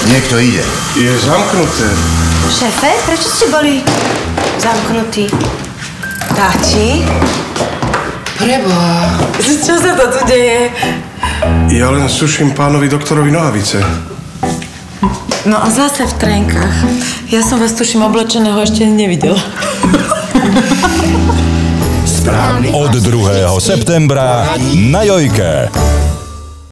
Niekto ide. Je zamknuté. Šéfe, prečo ste boli zamknutí? Tati? Preboha. Čo sa to tu deje? Ja len suším pánovi doktorovi nohavice. No a zase v trenkách. Ja som vás, tuším, oblečeného ešte nevidela. Od 2. septembra na Jojke.